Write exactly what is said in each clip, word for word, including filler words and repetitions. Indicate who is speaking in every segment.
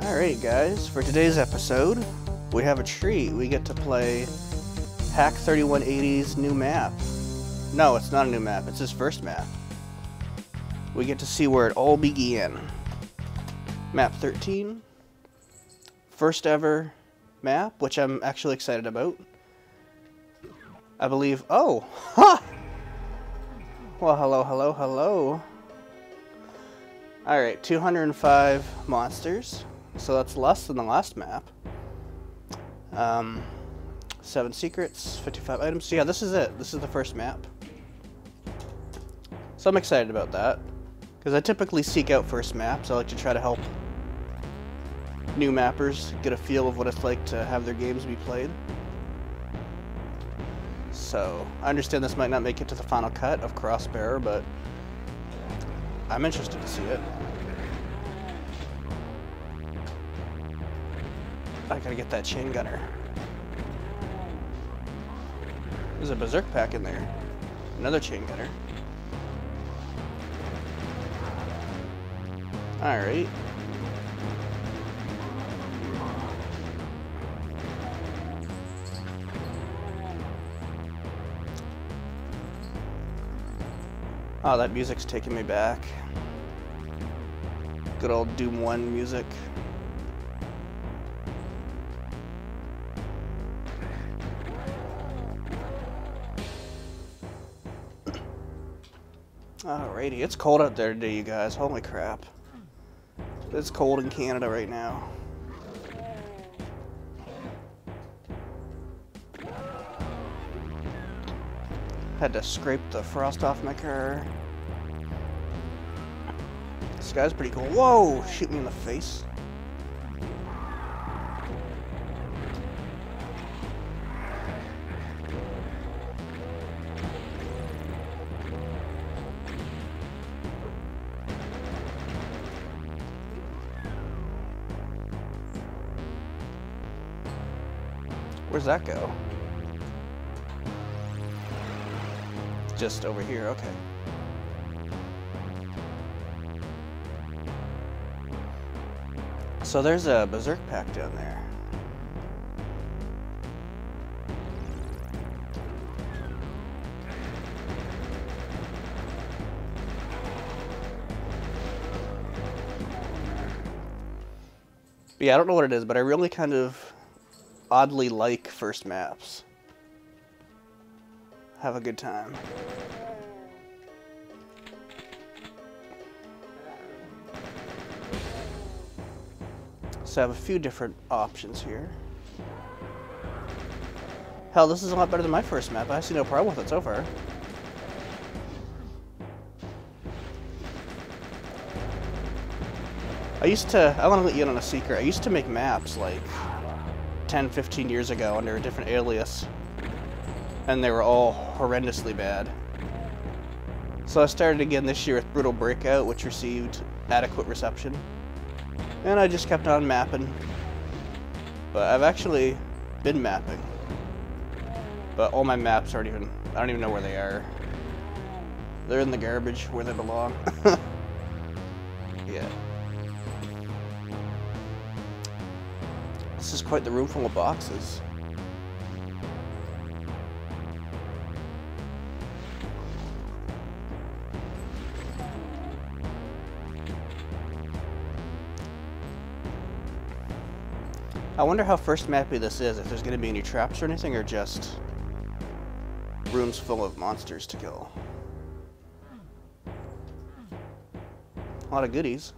Speaker 1: Alright guys, for today's episode, we have a treat. We get to play Hak thirty-one eighty's new map. No, it's not a new map, it's his first map. We get to see where it all began. Map thirteen. First ever map, which I'm actually excited about. I believe... Oh! Ha! Well, hello, hello, hello. Alright, two hundred five monsters. So that's less than the last map. Um, seven secrets, fifty-five items. So yeah, this is it. This is the first map. So I'm excited about that. Because I typically seek out first maps. I like to try to help new mappers get a feel of what it's like to have their games be played. So, I understand this might not make it to the final cut of Crossbearer, but I'm interested to see it. I gotta get that chain gunner. There's a berserk pack in there. Another chain gunner. Alright. Oh, that music's taking me back. Good old Doom one music. Alrighty, it's cold out there today, you guys. Holy crap. It's cold in Canada right now. Had to scrape the frost off my car. This guy's pretty cool. Whoa! Shoot me in the face. Where's that go? Just over here, okay. So there's a berserk pack down there. But yeah, I don't know what it is, but I really kind of oddly like first maps. Have a good time. So I have a few different options here. Hell, this is a lot better than my first map. I see no problem with it so far. I used to, I want to let you in on a secret. I used to make maps like ten, fifteen years ago under a different alias. And they were all horrendously bad. So I started again this year with Brutal Breakout, which received adequate reception. And I just kept on mapping. But I've actually been mapping. But all my maps aren't even, I don't even know where they are. They're in the garbage where they belong. Yeah. This is quite the room full of boxes. I wonder how first mappy this is, if there's going to be any traps or anything, or just rooms full of monsters to kill. A lot of goodies.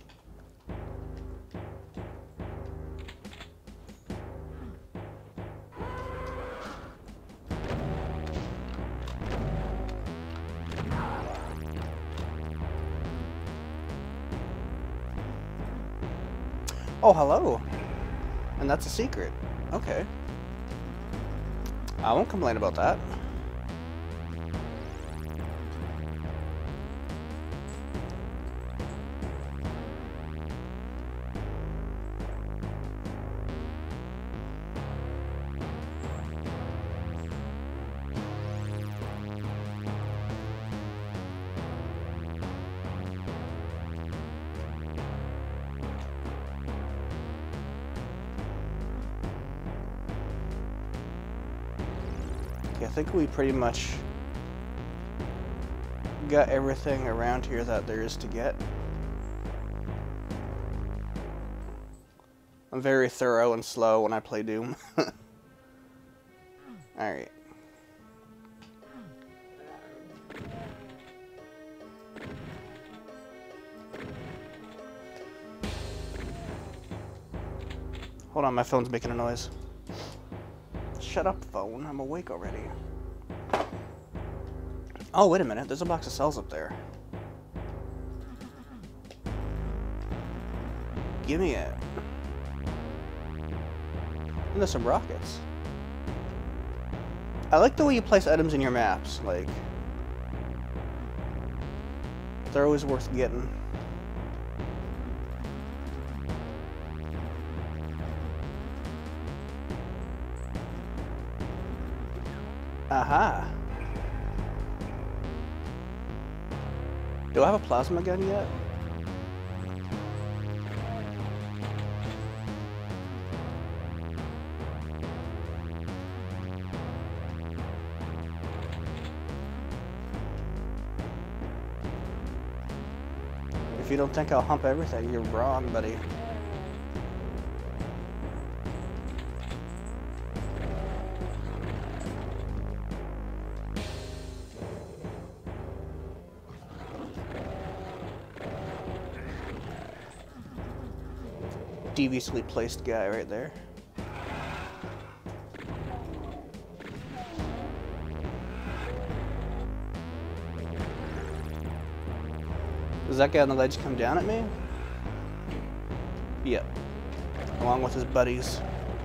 Speaker 1: Oh, hello. And that's a secret. Okay. I won't complain about that. think we pretty much got everything around here that there is to get. I'm very thorough and slow when I play Doom. Alright. Hold on, my phone's making a noise. Shut up, phone. I'm awake already. Oh, wait a minute. There's a box of cells up there. Give me it. And there's some rockets. I like the way you place items in your maps. Like, they're always worth getting. Aha. Do I have a plasma gun yet? If you don't think I'll hump everything, you're wrong, buddy. Deviously placed guy right there. Does that guy on the ledge come down at me? Yep. Along with his buddies.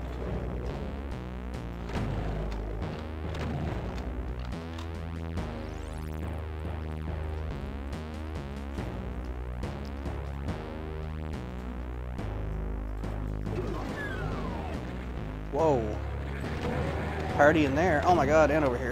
Speaker 1: Whoa. Party in there. Oh my god, and over here.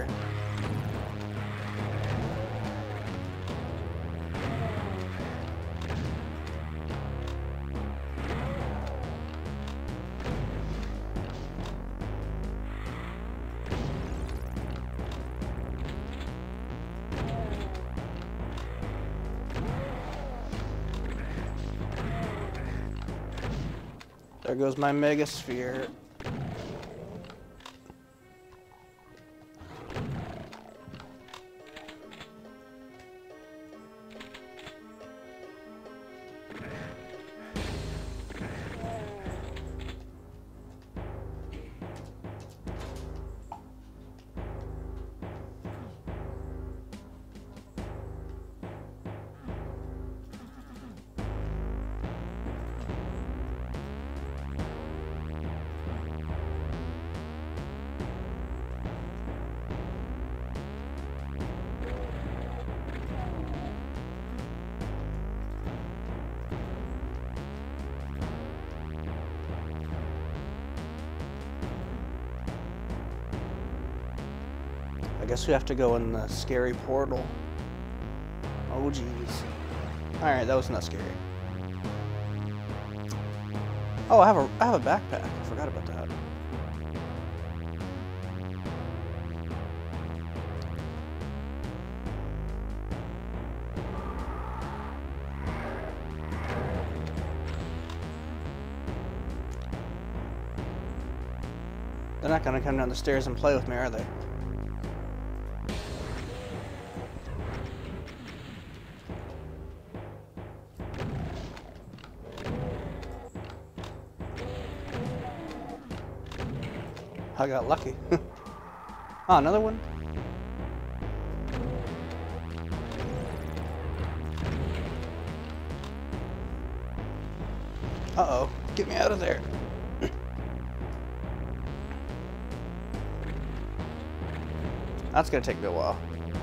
Speaker 1: There goes my megasphere. I guess we have to go in the scary portal. Oh geez. Alright, that was not scary. Oh, I have a I have a backpack. I forgot about that. They're not gonna come down the stairs and play with me, are they? I got lucky. Oh, another one? Uh-oh. Get me out of there. That's gonna take me a while.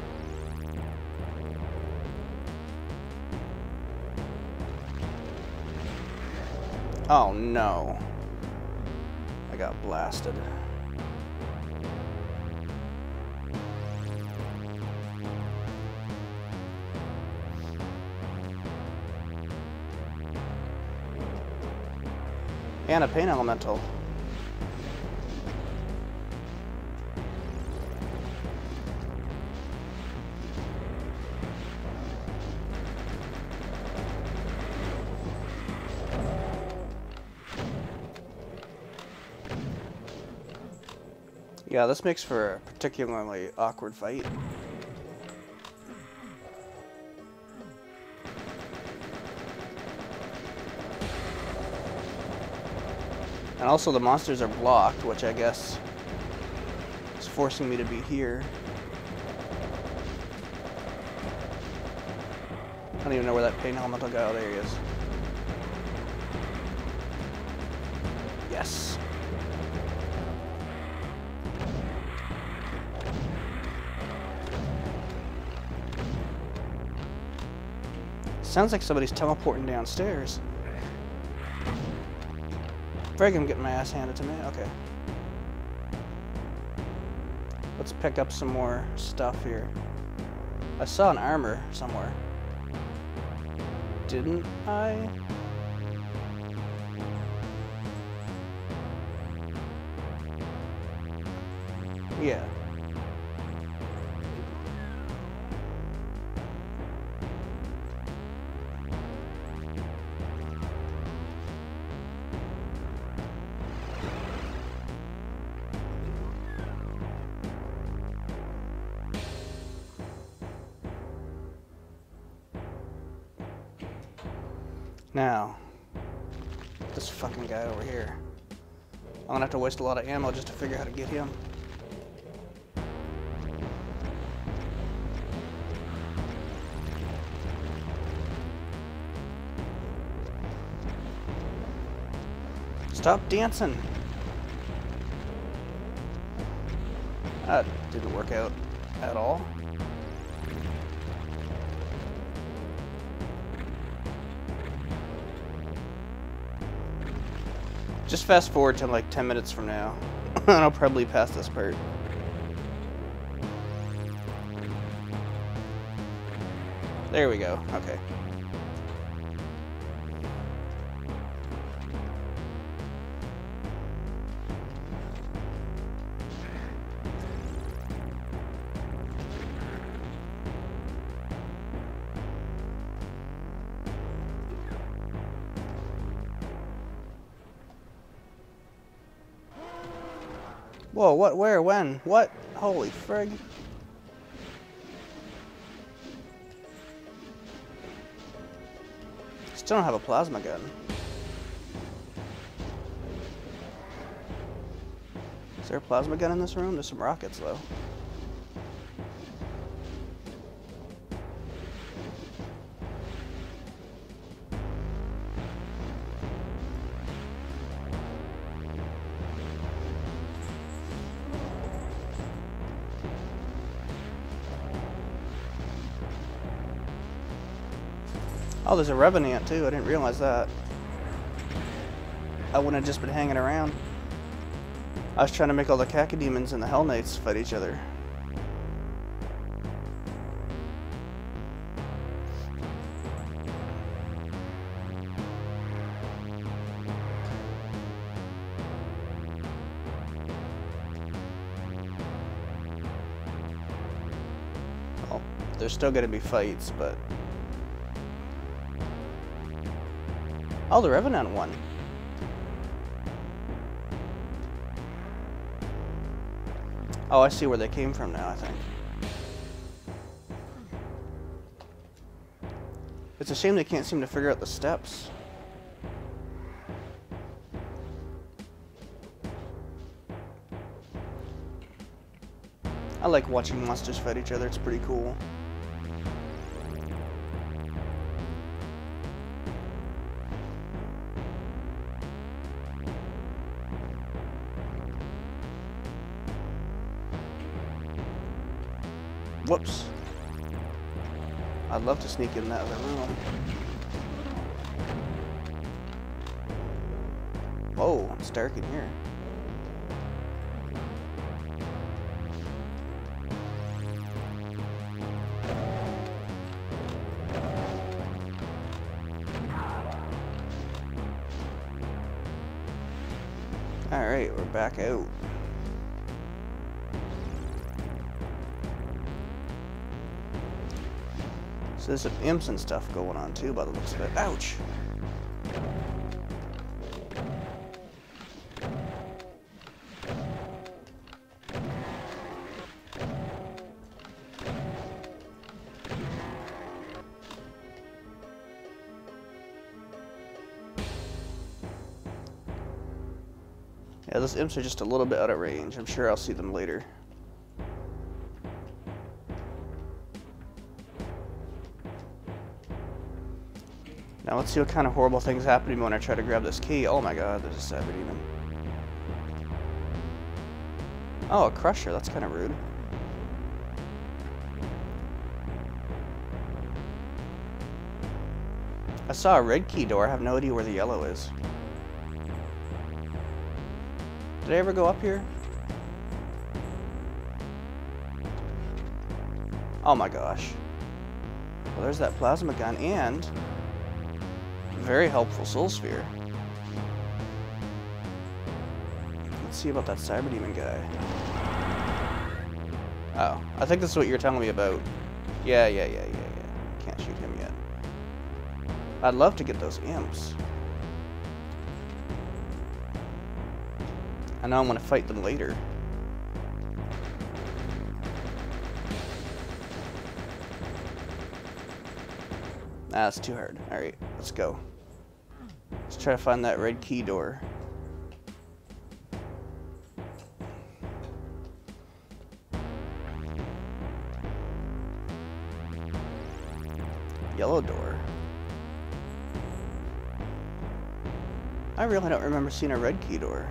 Speaker 1: Oh no. I got blasted. And a pain elemental. Yeah, this makes for a particularly awkward fight. And also the monsters are blocked, which I guess is forcing me to be here. I don't even know where that pain element will go. There he is. Yes. Sounds like somebody's teleporting downstairs. Frig, I'm getting my ass handed to me. Okay. Let's pick up some more stuff here. I saw an armor somewhere. Didn't I? Yeah. Now, this fucking guy over here. I'm gonna have to waste a lot of ammo just to figure out how to get him. Stop dancing. That didn't work out at all. Just fast forward to like ten minutes from now, and I'll probably pass this part. There we go. Okay. Whoa, what, where, when, what? Holy frig. Still don't have a plasma gun. Is there a plasma gun in this room? There's some rockets, though. Oh, there's a Revenant too. I didn't realize that. I wouldn't have just been hanging around. I was trying to make all the Cacodemons and the Hell Knights fight each other. Well, there's still going to be fights, but... Oh, the Revenant won. Oh, I see where they came from now, I think. It's a shame they can't seem to figure out the steps. I like watching monsters fight each other, it's pretty cool. Whoops. I'd love to sneak in that other room. Whoa, it's dark in here. Alright, we're back out. So there's some imps and stuff going on too by the looks of it. Ouch! Yeah, those imps are just a little bit out of range. I'm sure I'll see them later. Now let's see what kind of horrible things happen to me when I try to grab this key. Oh my god, there's a cyber demon. Oh, a crusher. That's kind of rude. I saw a red key door. I have no idea where the yellow is. Did I ever go up here? Oh my gosh. Well, there's that plasma gun and very helpful soul sphere. Let's see about that cyber demon guy. Oh, I think this is what you're telling me about. Yeah, yeah, yeah, yeah, yeah. Can't shoot him yet. I'd love to get those imps. I know I'm going to fight them later. Nah, that's too hard. Alright, let's go. Let's try to find that red key door. Yellow door. I really don't remember seeing a red key door.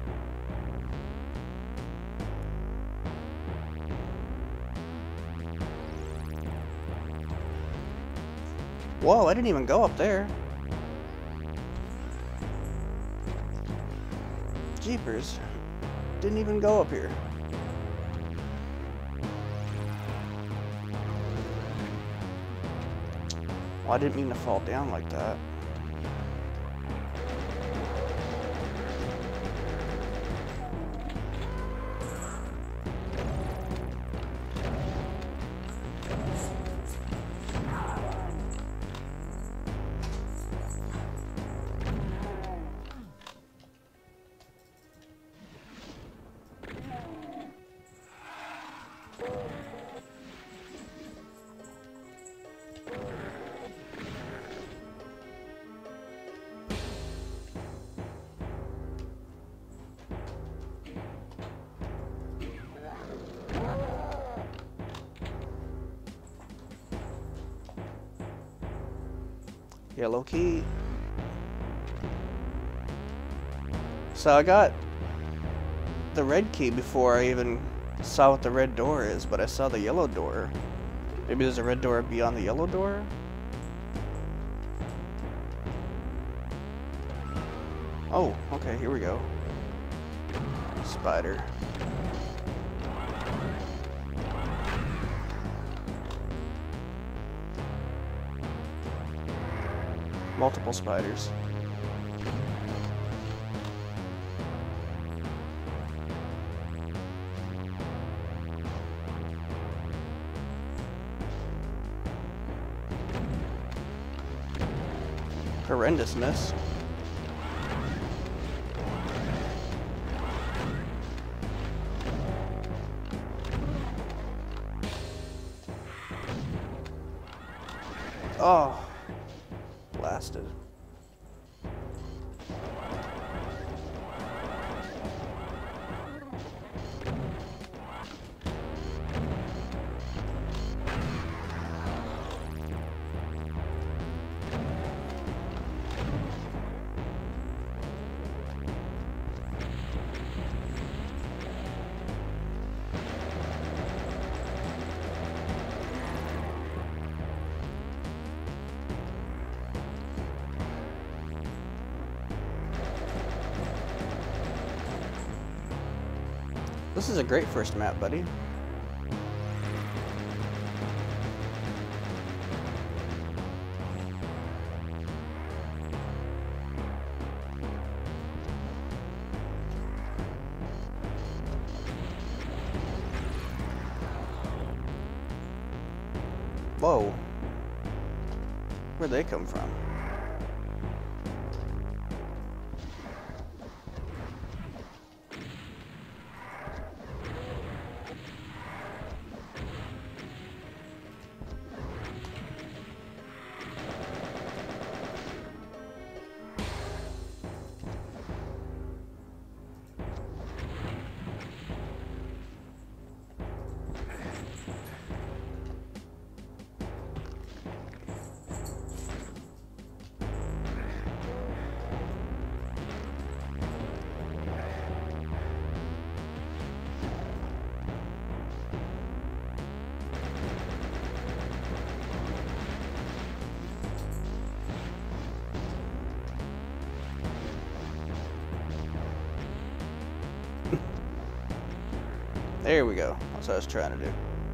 Speaker 1: Whoa, I didn't even go up there. Jeepers. Didn't even go up here. Well, I didn't mean to fall down like that. Yellow key. So I got the red key before I even saw what the red door is, but I saw the yellow door. Maybe there's a red door beyond the yellow door? Oh, okay, here we go. Spider. Multiple spiders. Horrendous miss. Oh. Blasted. This is a great first map, buddy. Whoa. Where'd they come from? There we go. That's what I was trying to do.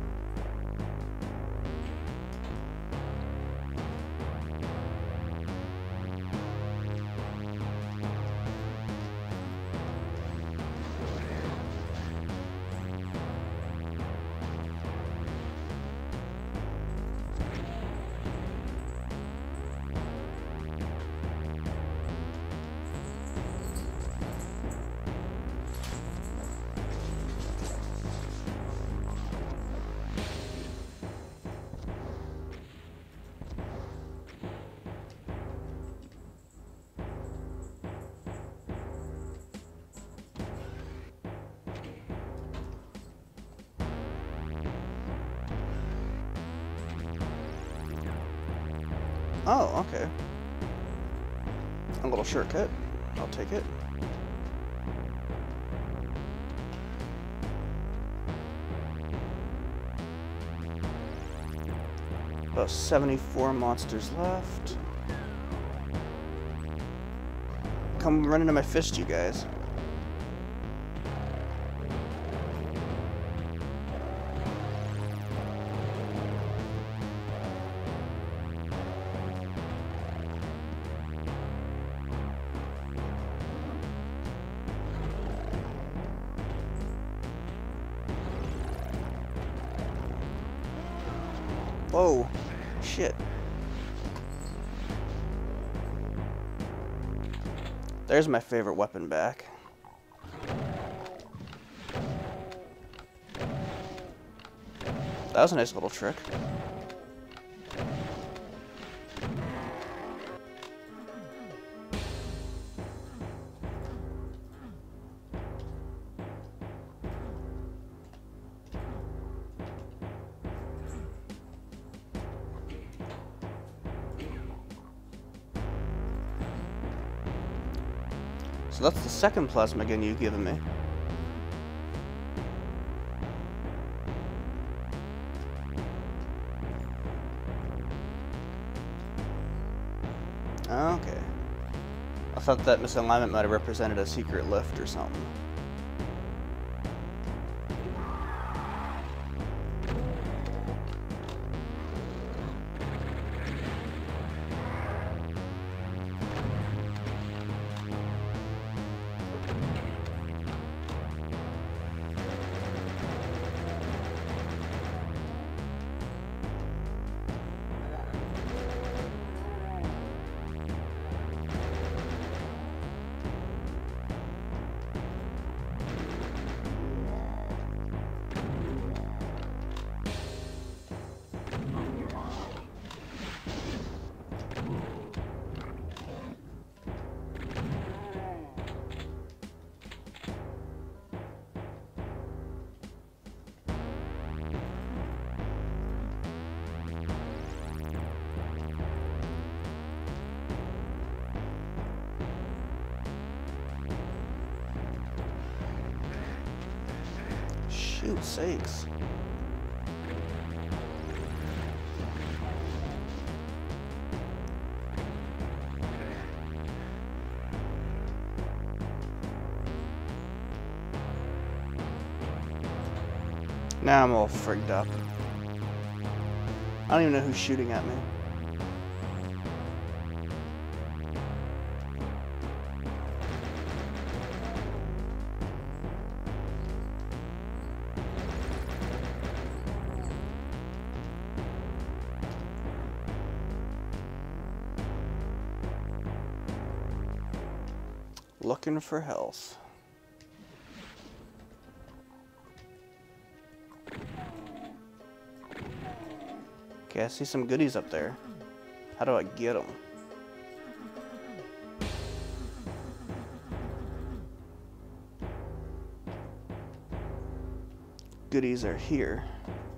Speaker 1: Oh, okay. A little shortcut. I'll take it. About seventy-four monsters left. Come run into my fist, you guys. Whoa, shit. There's my favorite weapon back. That was a nice little trick. So that's the second plasma gun you've given me. Okay. I thought that misalignment might have represented a secret lift or something. Shoot sakes. Now I'm all frigged up. I don't even know who's shooting at me. Looking for health. Okay, I see some goodies up there. How do I get them? Goodies are here.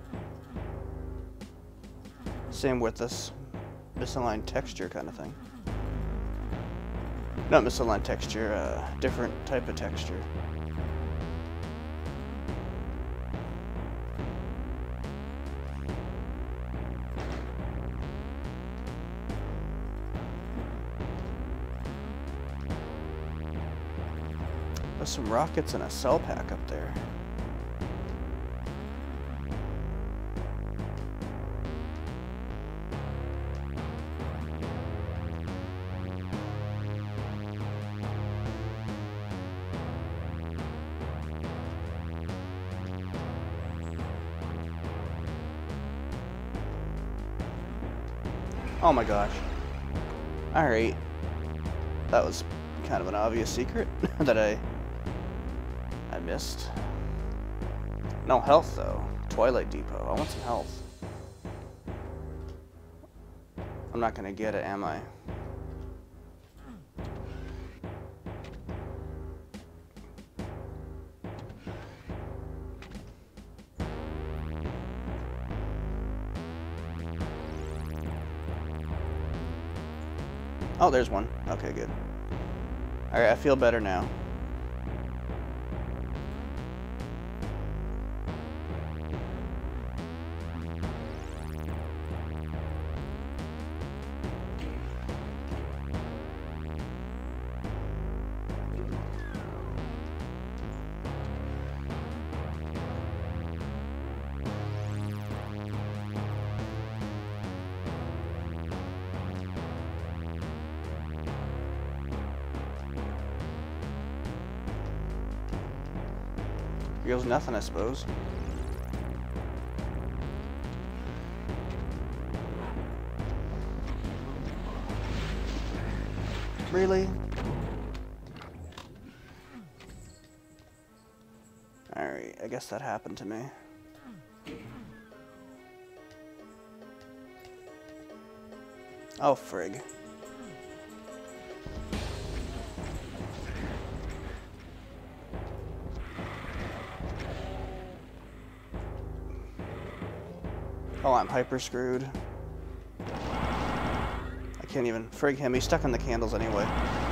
Speaker 1: Same with this misaligned texture kind of thing. Not misaligned texture, uh, different type of texture. There's some rockets and a cell pack up there. Oh my gosh. Alright. That was kind of an obvious secret that I I missed. No health though. Twilight Depot. I want some health. I'm not gonna get it, am I? Oh, there's one. Okay, good. Alright, I feel better now. Here goes nothing, I suppose. Really? Alright, I guess that happened to me. Oh, frig. Oh, I'm hyper screwed. I can't even frig him. He's stuck in the candles anyway.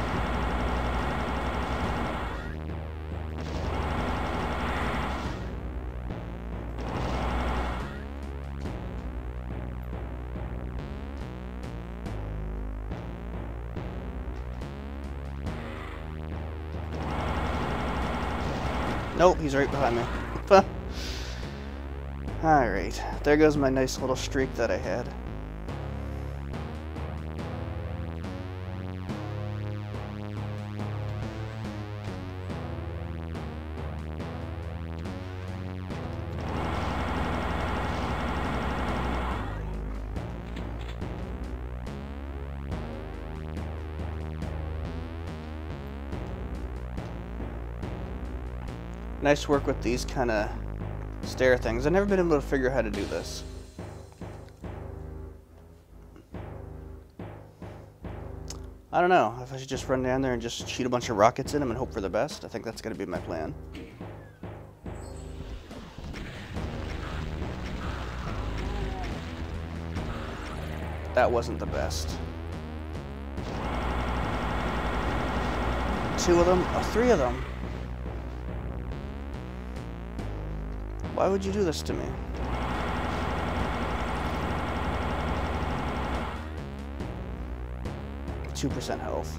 Speaker 1: Nope, he's right behind me. Alright, there goes my nice little streak that I had. Nice work with these kind of stair things. I've never been able to figure out how to do this. I don't know if I should just run down there and just shoot a bunch of rockets in them and hope for the best. I think that's going to be my plan. That wasn't the best. Two of them? Oh, three of them. Why would you do this to me? Two percent health.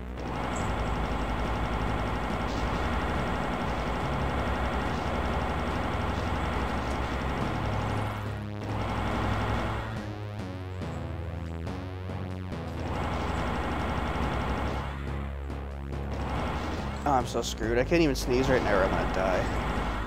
Speaker 1: Oh, I'm so screwed. I can't even sneeze right now or I'm gonna die.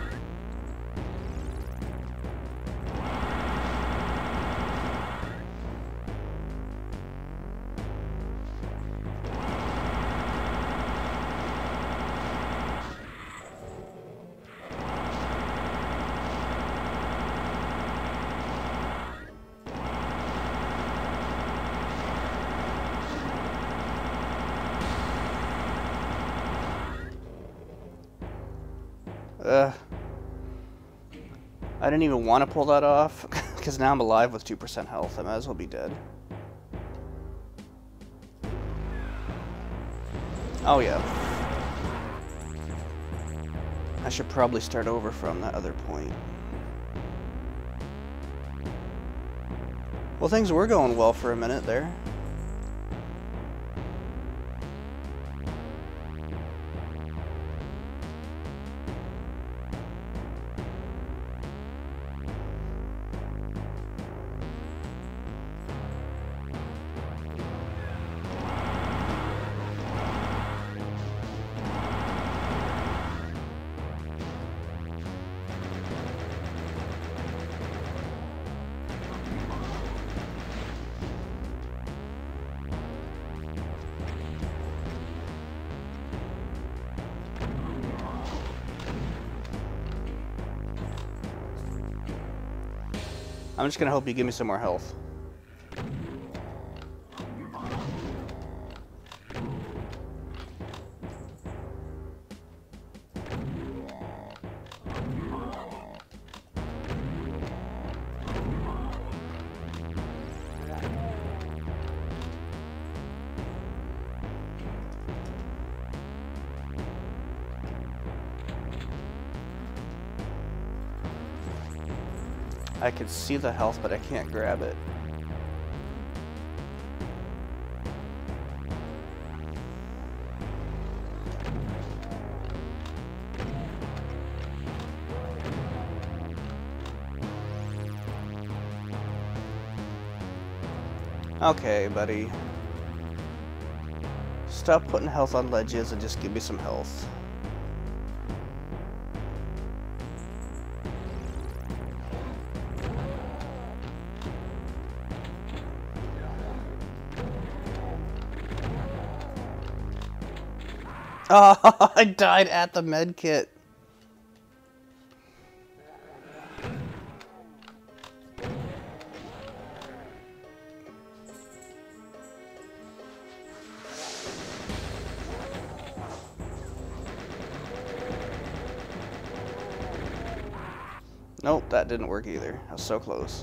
Speaker 1: Uh, I didn't even want to pull that off, because now I'm alive with two percent health. I might as well be dead. Oh yeah. I should probably start over from that other point. Well, things were going well for a minute there. I'm just gonna hope you give me some more health. I can see the health, but I can't grab it. Okay, buddy. Stop putting health on ledges and just give me some health. Oh, I died at the med kit. Nope, that didn't work either. I was so close.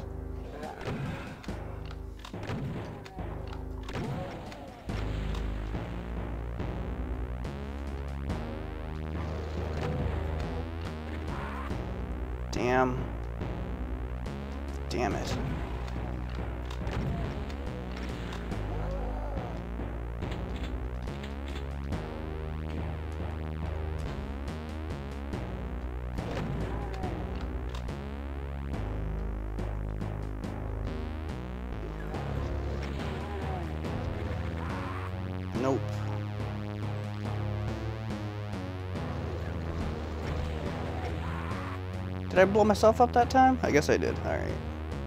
Speaker 1: Damn. Damn it. Nope. Did I blow myself up that time? I guess I did. All right.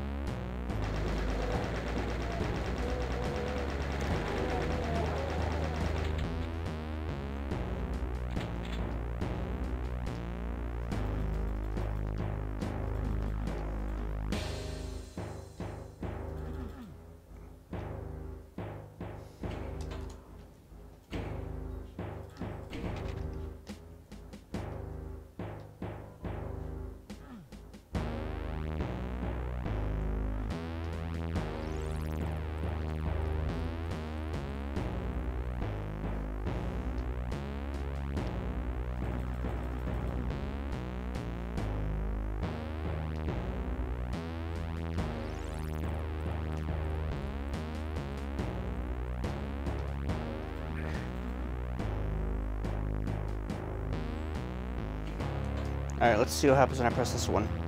Speaker 1: Alright, let's see what happens when I press this one.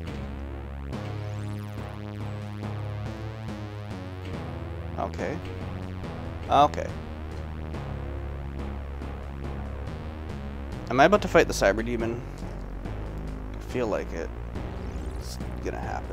Speaker 1: Okay. Okay. Am I about to fight the cyber demon? I feel like it. It's gonna happen.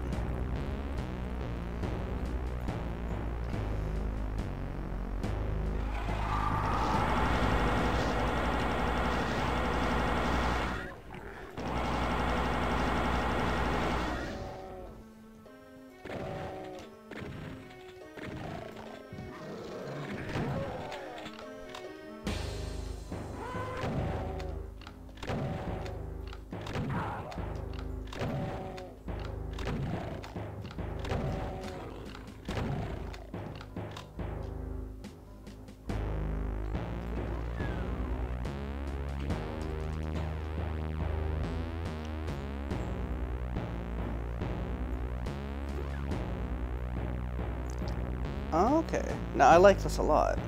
Speaker 1: Okay. Now, I like this a lot.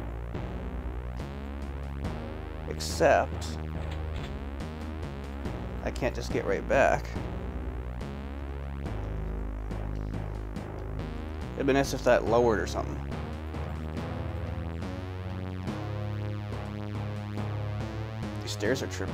Speaker 1: Except I can't just get right back. It'd be nice if that lowered or something. These stairs are trippy.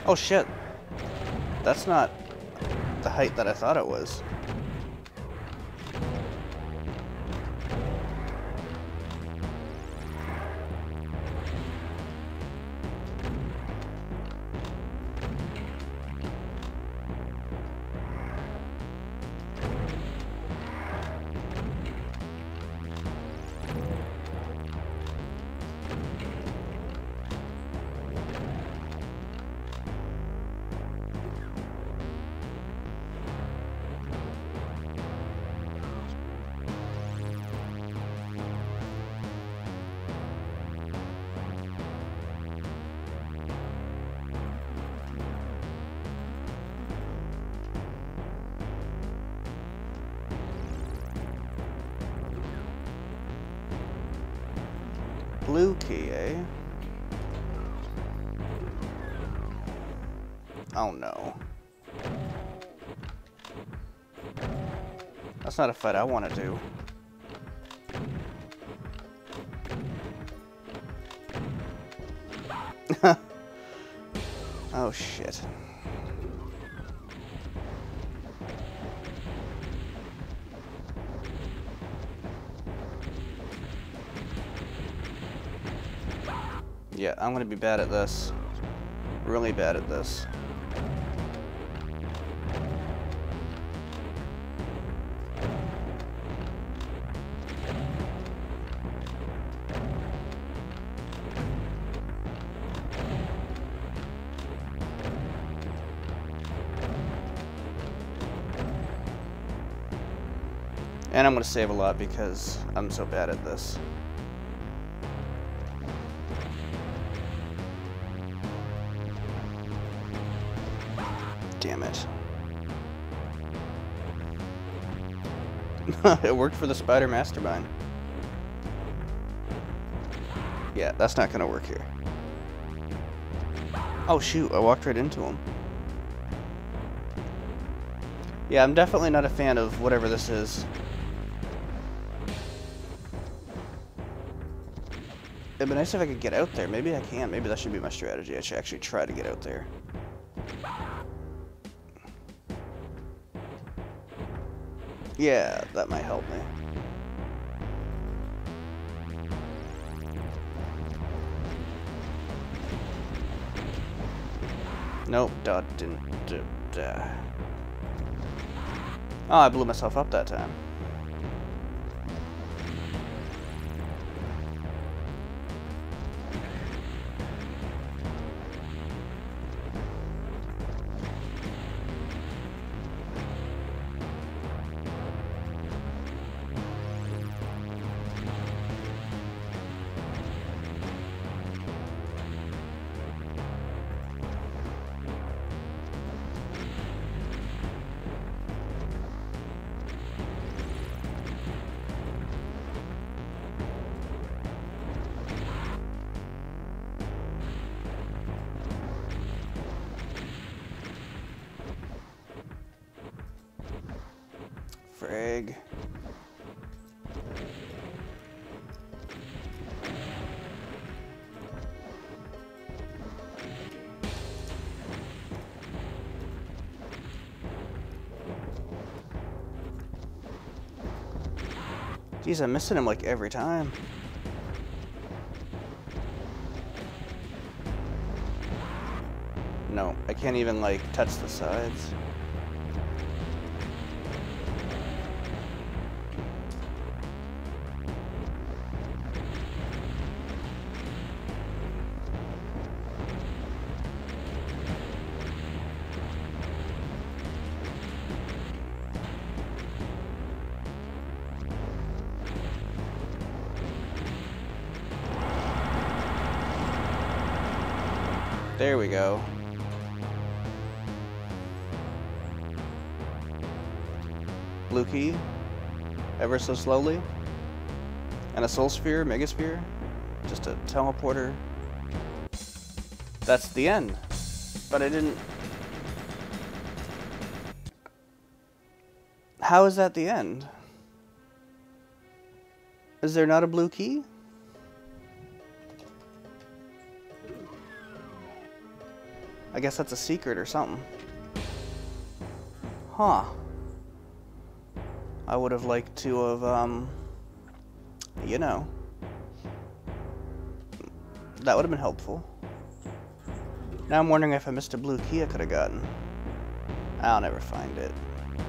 Speaker 1: Oh shit. That's not the height that I thought it was. Blue key, eh? Oh no. That's not a fight I want to do. Oh shit. Yeah, I'm gonna be bad at this. Really bad at this. And I'm gonna save a lot because I'm so bad at this. Damn it. It worked for the spider mastermind. Yeah, that's not gonna work here. Oh shoot, I walked right into him. Yeah, I'm definitely not a fan of whatever this is. It'd be nice if I could get out there. Maybe I can. Maybe that should be my strategy. I should actually try to get out there. Yeah, that might help me. Nope, that didn't. Uh, oh, I blew myself up that time. Frig. Jeez, I'm missing him like every time. No, I can't even like touch the sides. There we go. Blue key, ever so slowly, and a soul sphere, mega sphere, just a teleporter. That's the end, but I didn't. How is that the end? Is there not a blue key? I guess that's a secret or something. Huh. I would have liked to have, um, you know. That would have been helpful. Now I'm wondering if I missed a blue key I could have gotten. I'll never find it.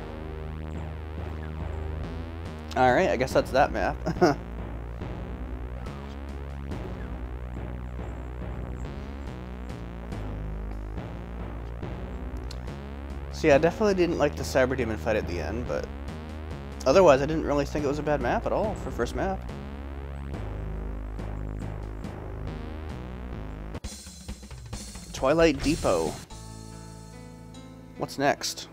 Speaker 1: Alright, I guess that's that map. So yeah, I definitely didn't like the Cyber Demon fight at the end, but otherwise I didn't really think it was a bad map at all for first map. Twilight Depot. What's next?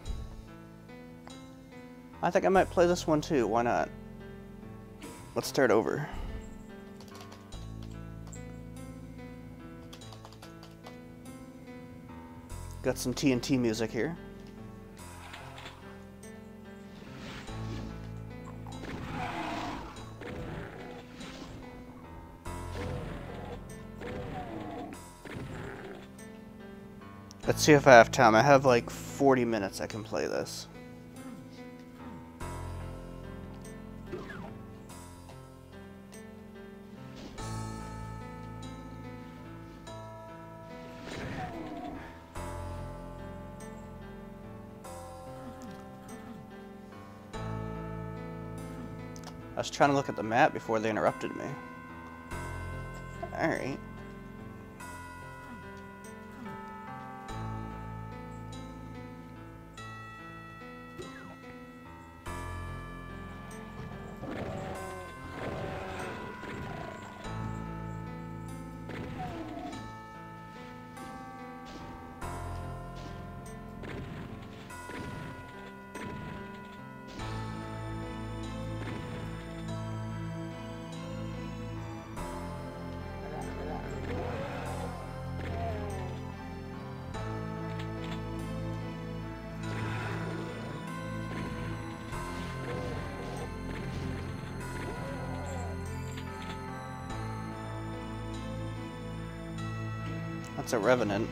Speaker 1: I think I might play this one too, why not? Let's start over. Got some T N T music here. Let's see if I have time. I have like forty minutes I can play this. I was trying to look at the map before they interrupted me. Alright. That's a Revenant.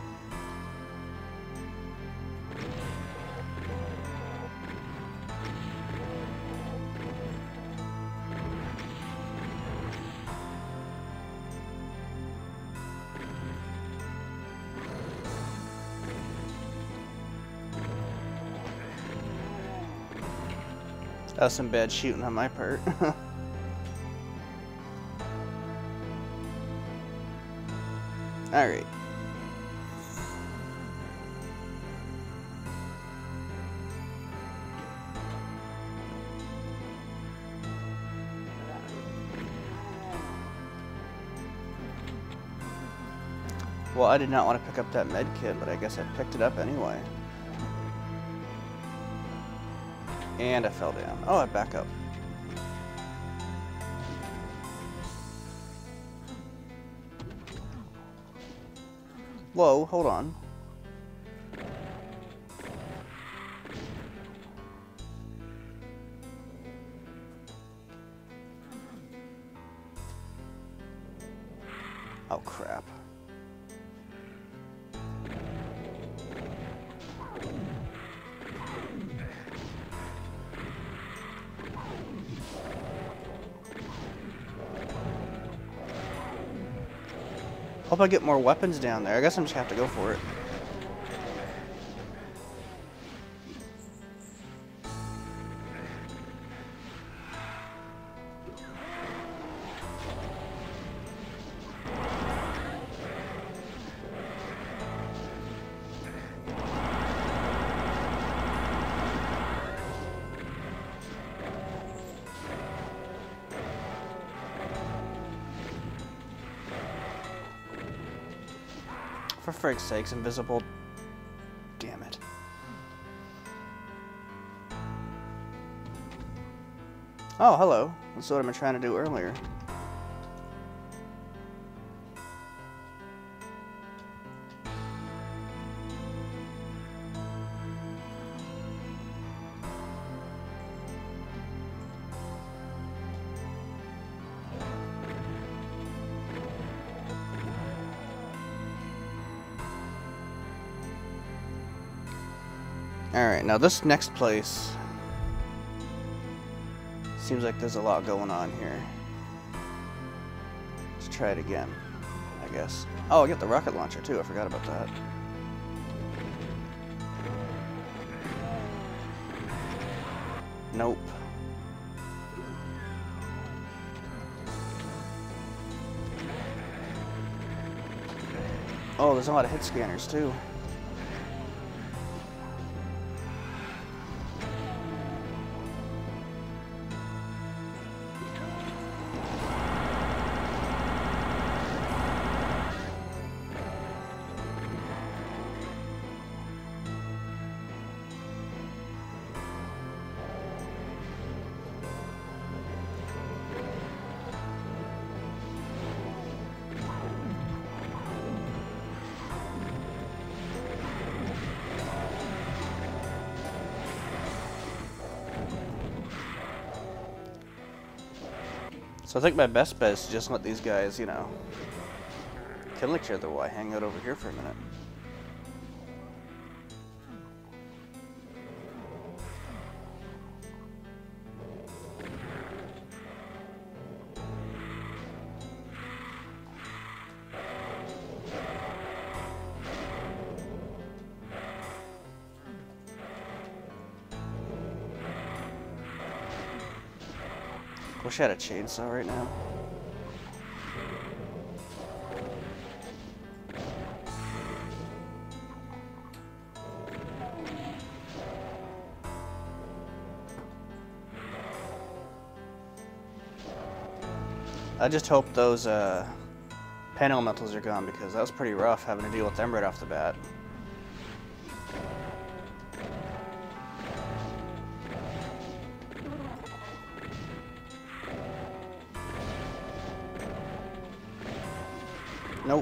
Speaker 1: That was some bad shooting on my part. Alright. Well, I did not want to pick up that med kit, but I guess I picked it up anyway. And I fell down. Oh, I back up. Whoa, hold on. Oh, crap. Hope I get more weapons down there. I guess I'm just gonna have to go for it. For frig's sakes, invisible. Damn it. Oh, hello. That's what I've been trying to do earlier. Alright, now this next place seems like there's a lot going on here. Let's try it again, I guess. Oh, I get the rocket launcher too, I forgot about that. Nope. Oh, there's a lot of hit scanners too. So I think my best bet is to just let these guys, you know, kill each other while I hang out over here for a minute. Wish I had a chainsaw right now. I just hope those uh, pan elementals are gone, because that was pretty rough having to deal with them right off the bat. Nope.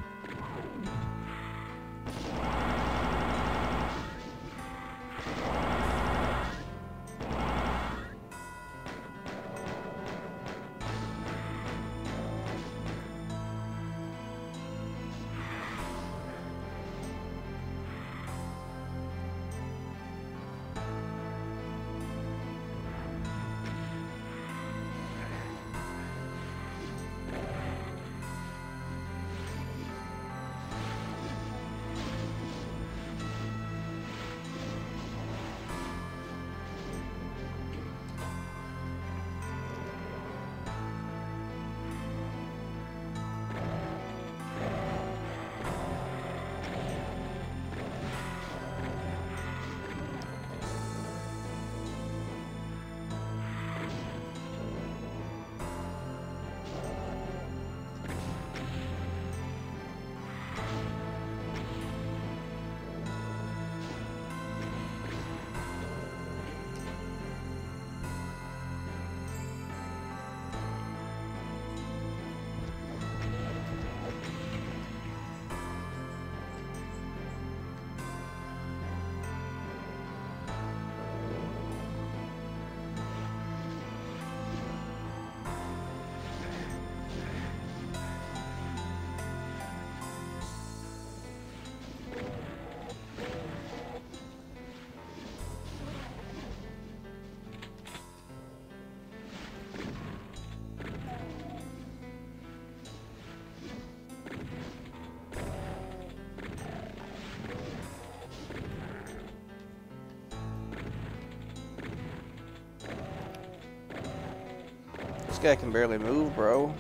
Speaker 1: This guy can barely move, bro.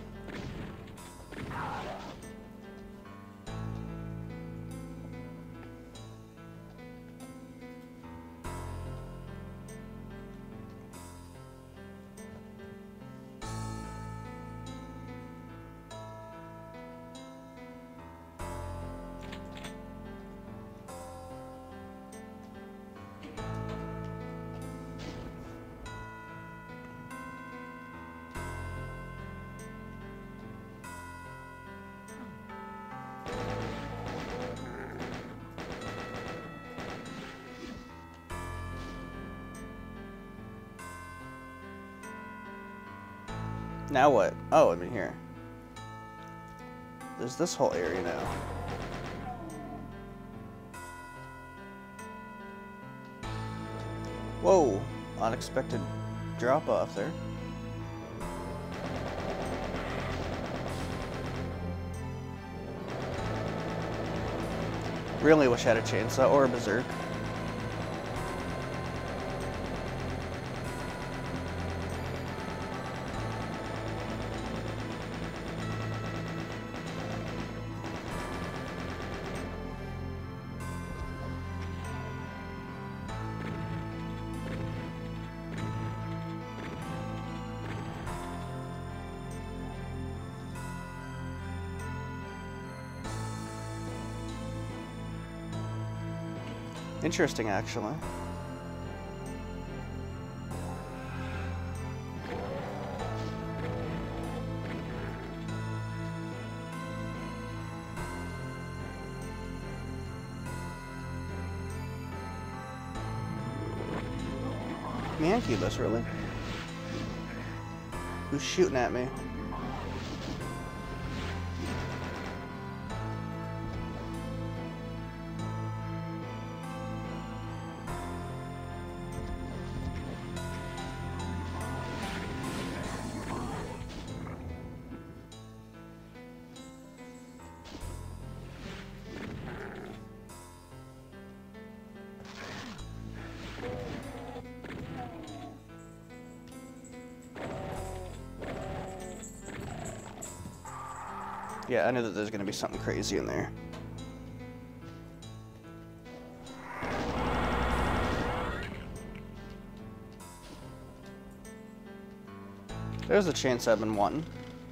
Speaker 1: Now what? Oh, I'm in here. There's this whole area now. Whoa, unexpected drop off there. Really wish I had a chainsaw or a berserk. Interesting, actually. Man, Cubus, really? Who's shooting at me? Yeah, I knew that there's gonna be something crazy in there. There's the chainsaw I've been wanting.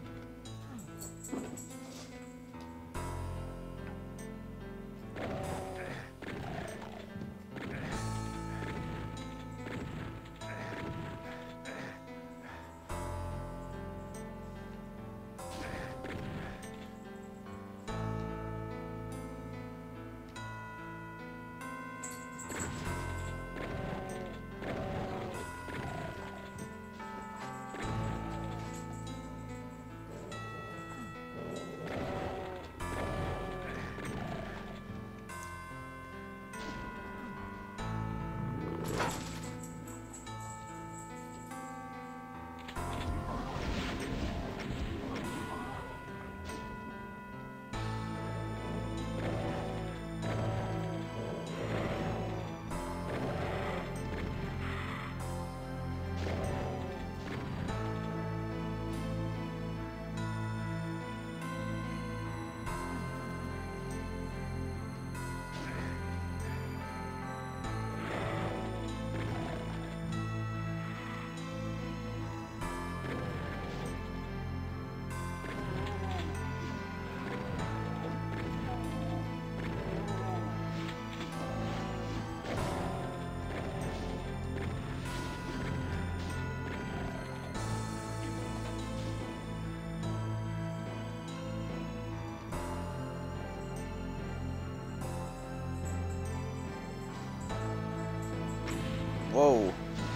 Speaker 1: Whoa.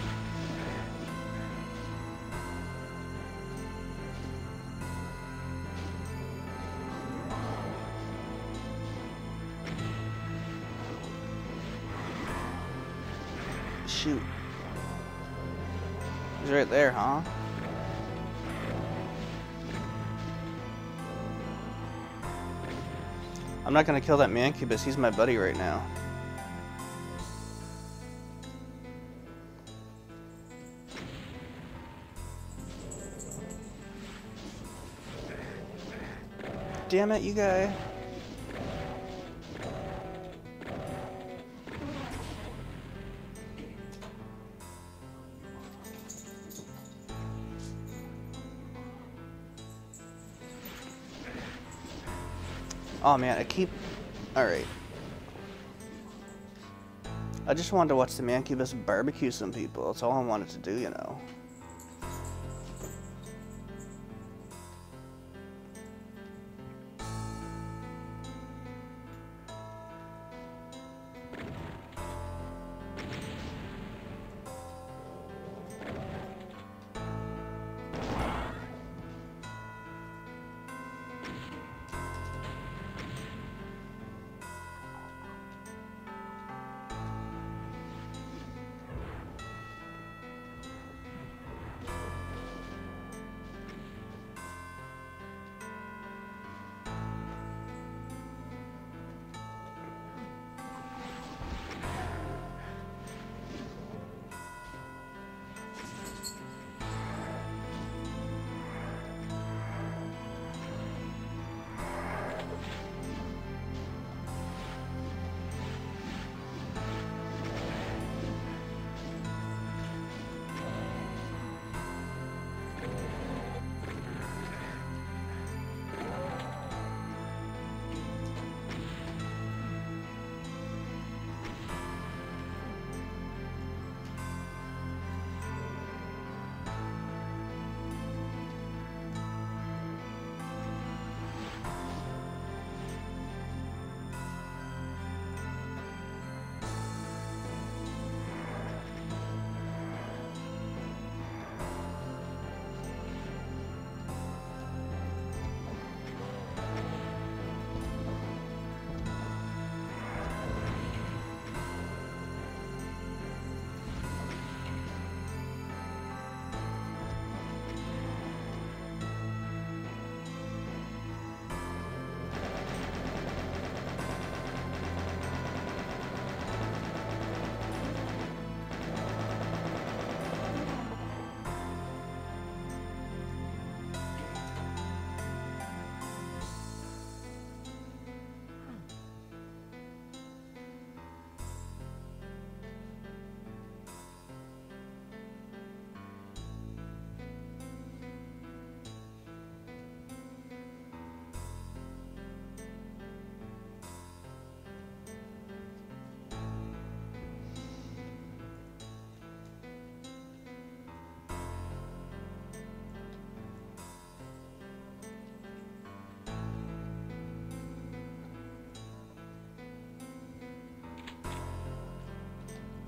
Speaker 1: Shoot. He's right there, huh? I'm not gonna kill that Mancubus, he's my buddy right now. Damn it, you guy. Oh man, I keep... Alright. I just wanted to watch the Mancubus barbecue some people. That's all I wanted to do, you know.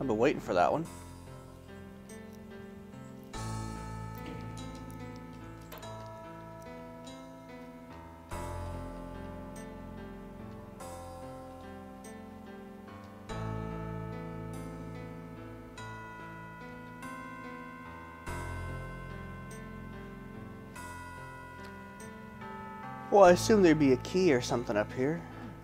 Speaker 1: I've been waiting for that one. Well, I assume there'd be a key or something up here.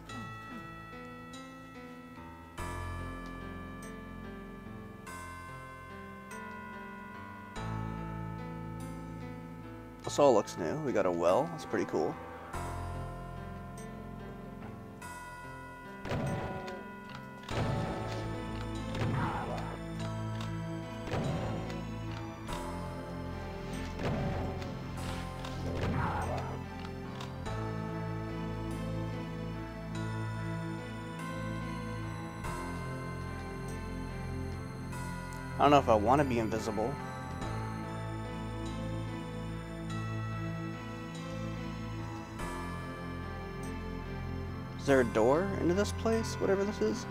Speaker 1: This all looks new. We got a well. That's pretty cool. I don't know if I want to be invisible. Is there a door into this place? Whatever this is?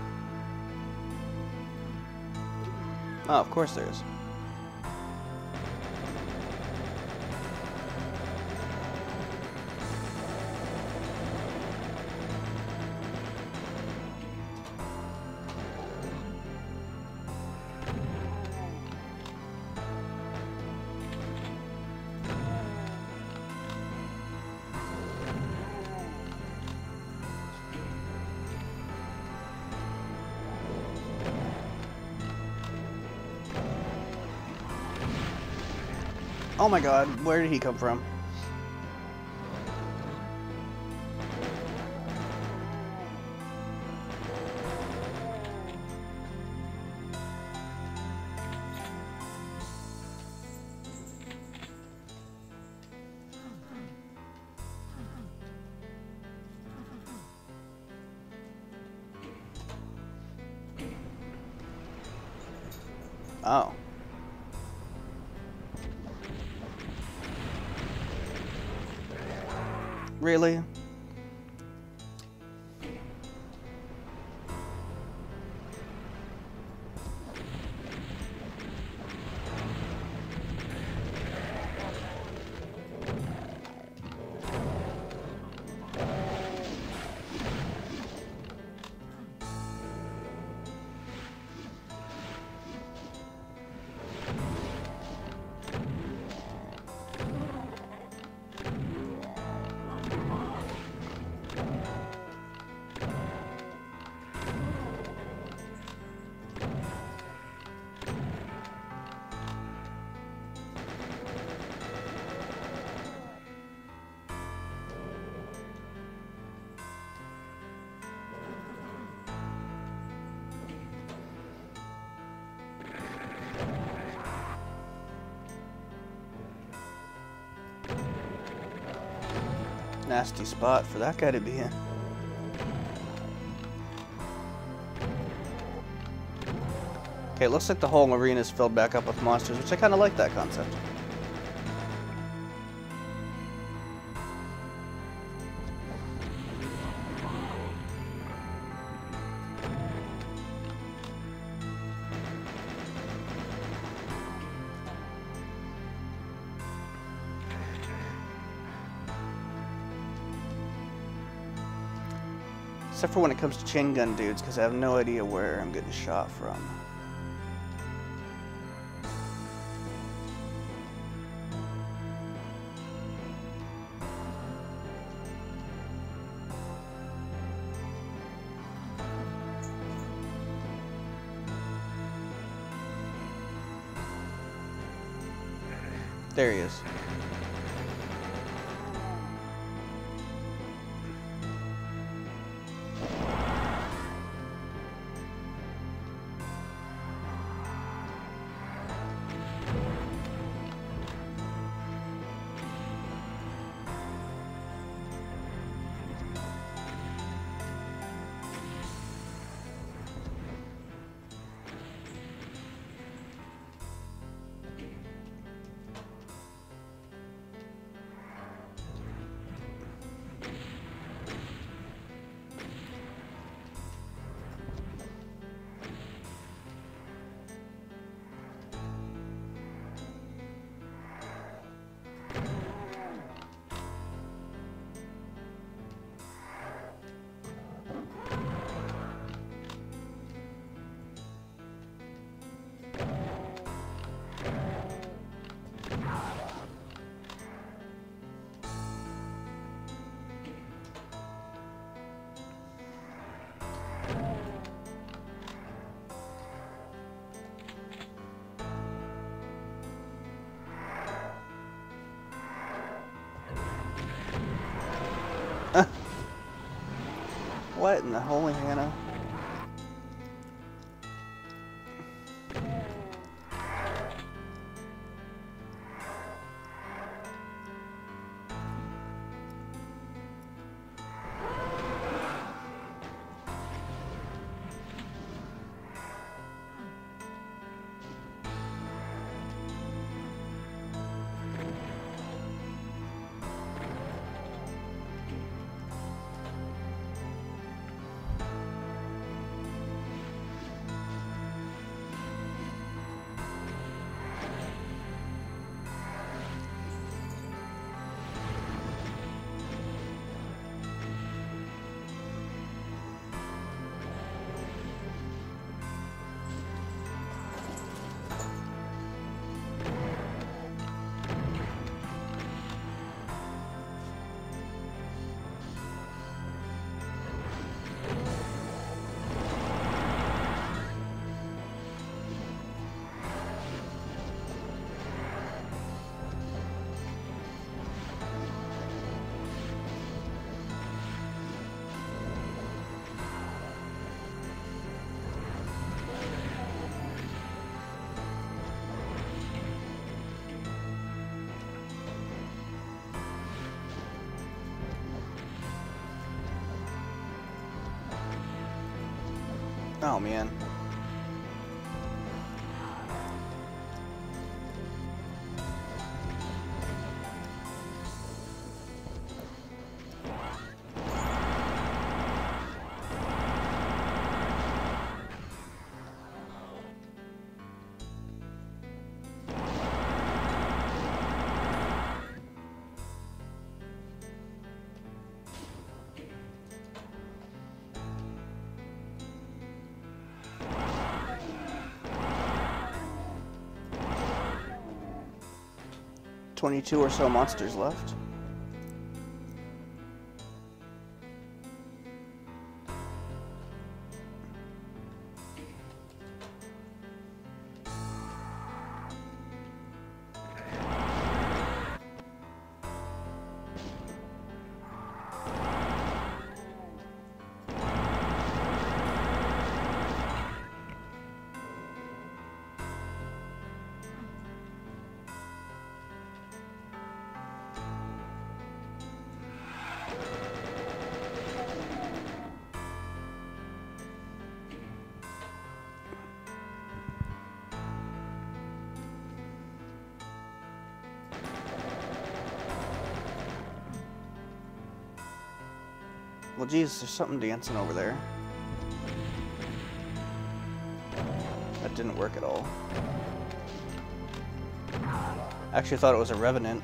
Speaker 1: Oh, of course there is. Oh my god, where did he come from? Oh. Really? Nasty spot for that guy to be in. Okay, it looks like the whole arena is filled back up with monsters, which I kind of like that concept. Except for when it comes to chain gun dudes, because I have no idea where I'm getting shot from. There he is. What in the holy Hannah? Oh man. twenty-two or so monsters left. Well, geez, there's something dancing over there. That didn't work at all. Actually, I thought it was a revenant.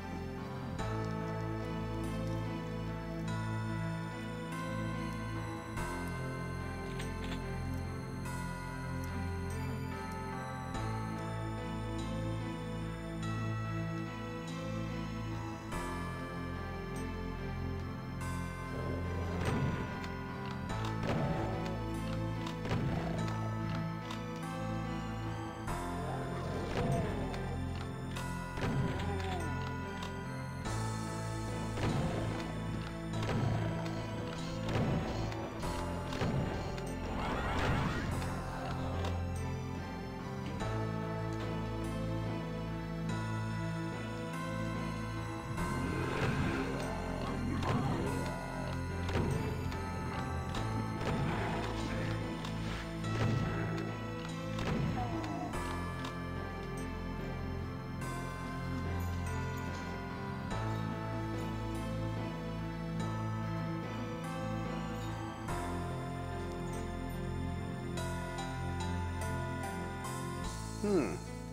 Speaker 1: Hmm.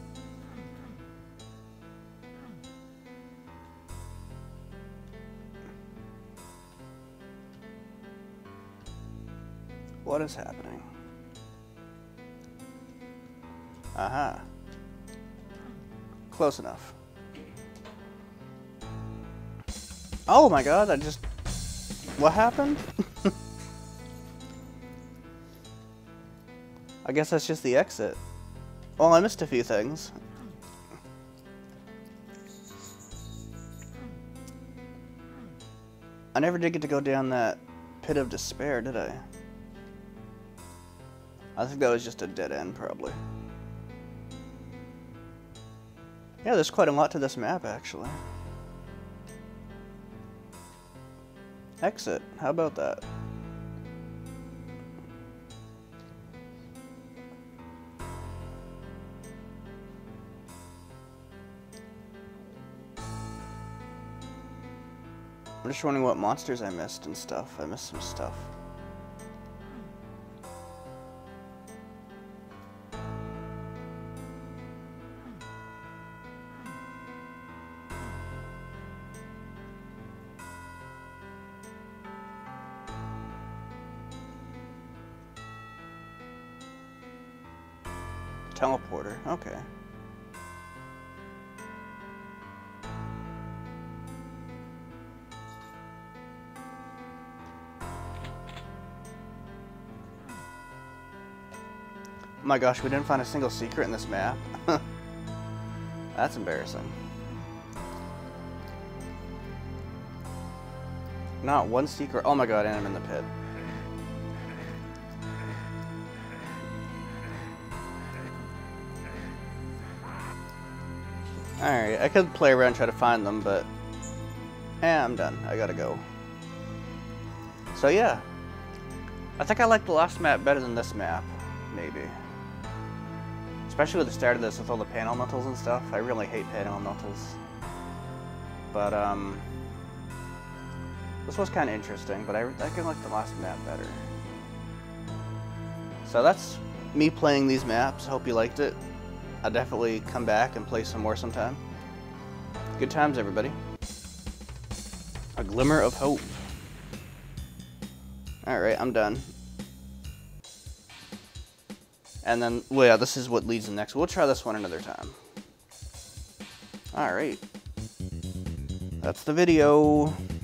Speaker 1: What is happening? Aha. Close enough. Oh my god, I just... What happened? I guess that's just the exit. Well, I missed a few things. I never did get to go down that pit of despair, did I? I think that was just a dead end, probably. Yeah, there's quite a lot to this map, actually. Exit. How about that? I'm just wondering what monsters I missed and stuff. I missed some stuff. Teleporter, okay. Oh my gosh, we didn't find a single secret in this map. That's embarrassing. Not one secret. Oh my god, and I'm in the pit. Alright, I could play around and try to find them, but eh, I'm done. I gotta go. So yeah, I think I like the last map better than this map, maybe. Especially with the start of this, with all the panel metals and stuff. I really hate panel metals. But, um... this was kind of interesting, but I, I could like the last map better. So that's me playing these maps. Hope you liked it. I'll definitely come back and play some more sometime. Good times, everybody. A glimmer of hope. Alright, I'm done. And then, well, yeah, this is what leads to the next. We'll try this one another time. Alright. That's the video.